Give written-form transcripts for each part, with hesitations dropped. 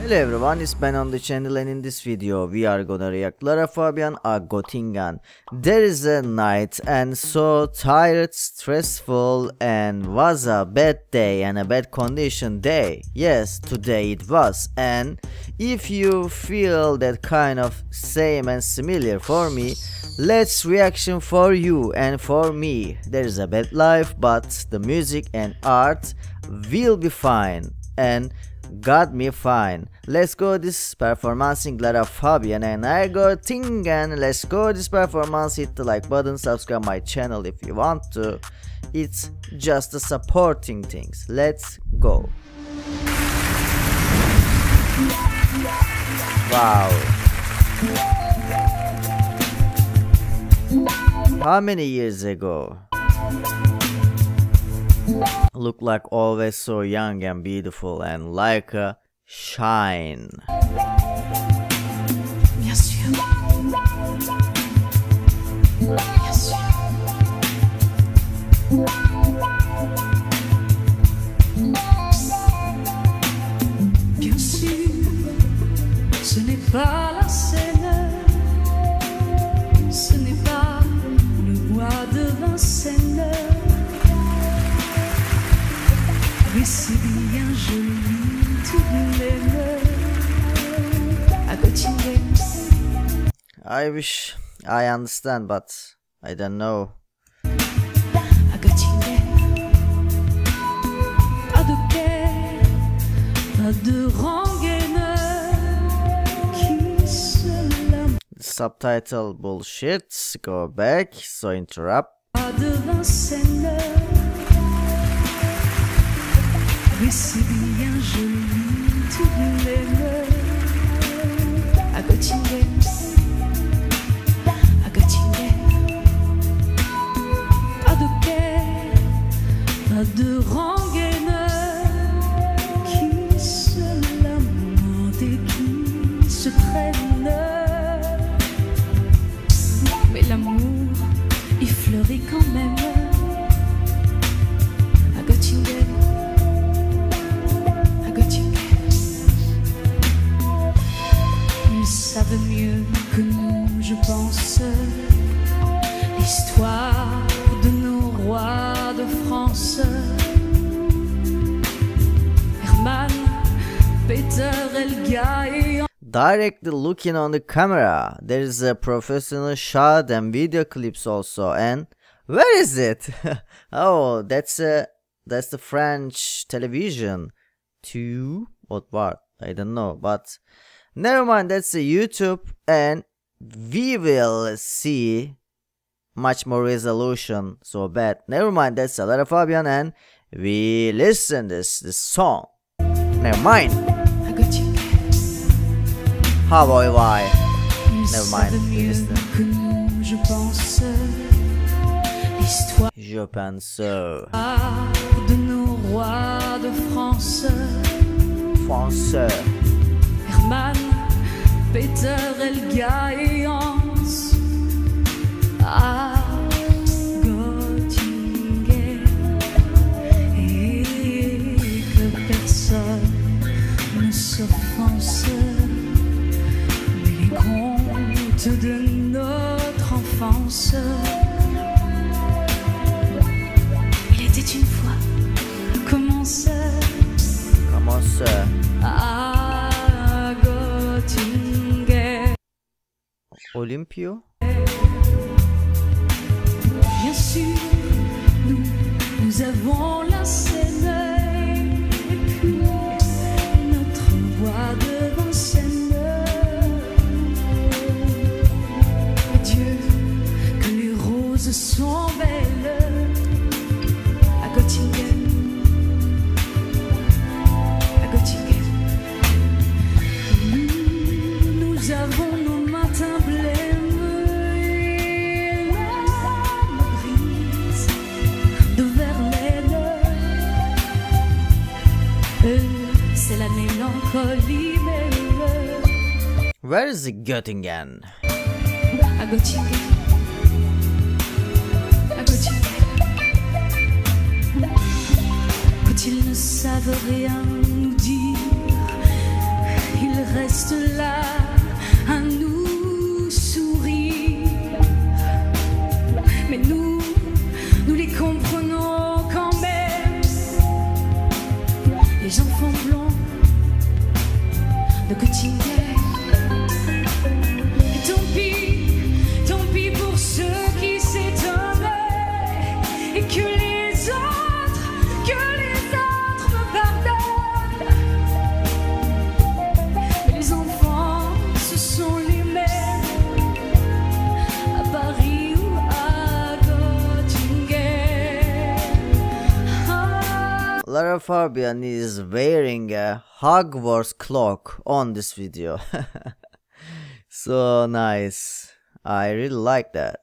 Hello everyone, it's Ben on the channel, and in this video we are gonna react Lara Fabian a Göttingen. There is a night and so tired, stressful, and was a bad day and a bad condition day. Yes, today it was. And if you feel that kind of same and similar for me, let's reaction for you and for me. There is a bad life, but the music and art will be fine and got me fine. Let's go this performance in Lara Fabian and Göttingen. Let's go this performance. Hit the like button, subscribe my channel if you want to. It's just the supporting things. Let's go. Wow. How many years ago? Look like always so young and beautiful and like a shine. Bien sûr. Bien sûr. Bien sûr, ce n'est pas la Seine, ce n'est pas le bois de Vincennes. Oui, c'est bien joli, tout bleu à Göttingen. I wish I understand, but I don't know. À Göttingen, pas de quai, pas de rengaine qui se lame. Subtitle bullshit. Go back. So interrupt. Pas de Vincennes. Oui, c'est bien joli, tout bleu à Göttingen. À Göttingen, pas de quai, pas de rengaine qui se lamentent et qui se traînent. Mais l'amour, il fleurit quand même à Göttingen. Savent mieux que nous, je pense, l'histoire de nos rois de France. Hermann, Peter, Helga et... Directly looking on the camera, there is a professional shot and video clips also. And where is it? Oh, that's the French television. Two what? I don't know, but never mind. That's a YouTube, and we will see much more resolution. So bad. Never mind. That's a Lara Fabian, and we listen this song. Never mind. How boy, why? Never mind. We listen. Je pense. De nos rois de France. Français. Hermann, Peter, Helga et Hans à Göttingen, et que personne ne s'offense. Les contes de notre enfance. Il était une fois, comment ça? À Göttingen. Olympio. Bien sûr, nous avons la Seine et puis notre bois de Vincennes. Adieu, que les roses sont belles à Göttingen. Nous avons nos matins blêmes et l'âme grise de Verlaine. C'est la mélancolie belle. Where is Göttingen? À Göttingen. À Göttingen. Quand ils ne savent rien nous dire, reste là à nous sourire. Mais nous les comprenons quand même. Les enfants blancs de Göttingen. Et tant pis pour ceux qui s'étonnaient et que les autres me pardonnent. Mais les enfants, ce sont les mêmes à Paris ou à Göttingen. Lara Fabian is wearing a Hogwarts cloak on this video. So nice. I really like that.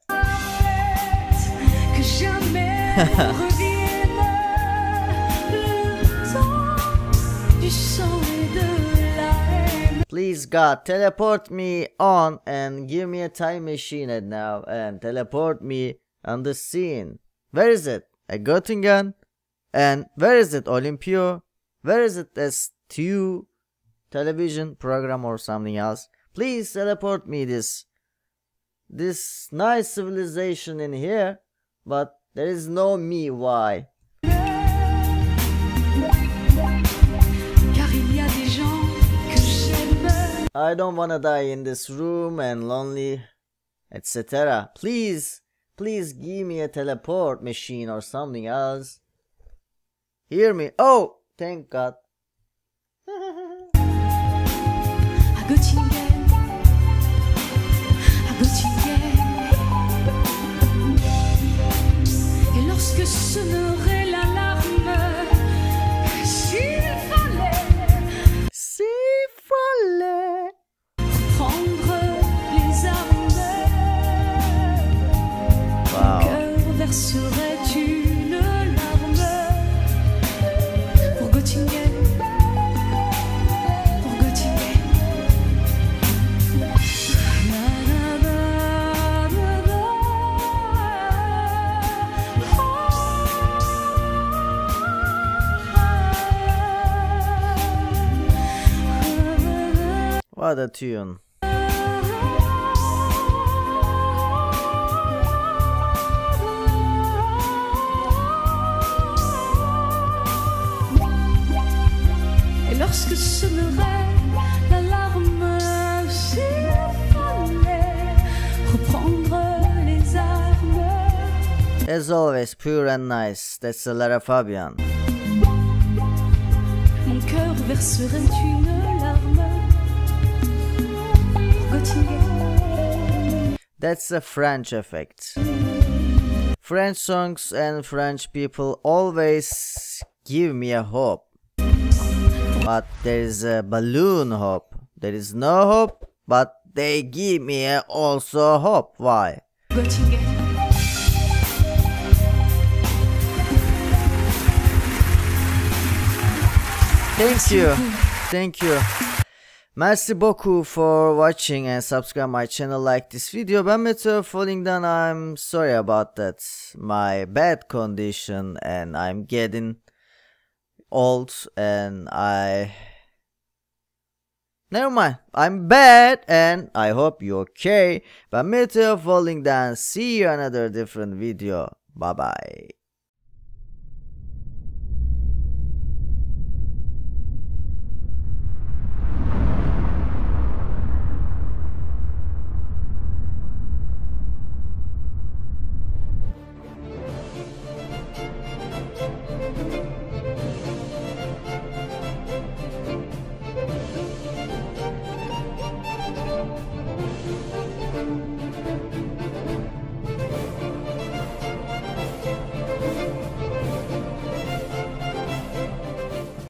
Que jamais revienne le temps du sang et de la haine. Please God, teleport me on and give me a time machine at now and teleport me on the scene. Where is it? At Göttingen? And where is it? Olympio? Where is it? STU television program or something else? Please teleport me this nice civilization in here, but there is no me. Why? Car il y a des gens que j'aime. I don't wanna die in this room and lonely, etc. Please give me a teleport machine or something else. Hear me. Oh, thank God. À Göttingen, à Göttingen. Et lorsque sonnerait l'alarme, s'il fallait prendre les armes, Wow. mon cœur verserait une larme pour Göttingen, pour Göttingen. What a tune. Et lorsque sonnerait l'alarme, s'il fallait reprendre les armes. As always, pure and nice. That's a Lara Fabian. Mon cœur verserait une larme pour Göttingen. That's a French effect. French songs and French people always give me a hope. But there is a balloon hope. There is no hope, but they give me also hope. Why? Göttingen. Thank you. Merci beaucoup for watching and subscribe my channel, like this video. Ben Meteor falling down. I'm sorry about that. My bad condition and I'm getting old and never mind. I'm bad and I hope you're okay. Ben Meteor falling down. See you another different video. Bye bye.